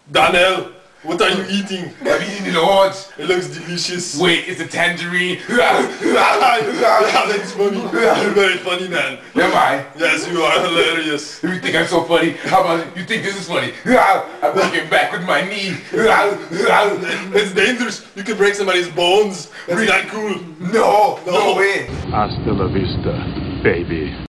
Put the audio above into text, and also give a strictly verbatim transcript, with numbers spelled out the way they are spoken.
Daniel, what are you eating? I'm eating it hot. It looks delicious. Wait, it's a tangerine. Yeah, that's funny. You're very funny, man. Am I? Yes, you are hilarious. You think I'm so funny? How about you think this is funny? I'm looking back with my knee. It's dangerous. You can break somebody's bones. That's not cool. No, no, No. way. Hasta la vista, baby.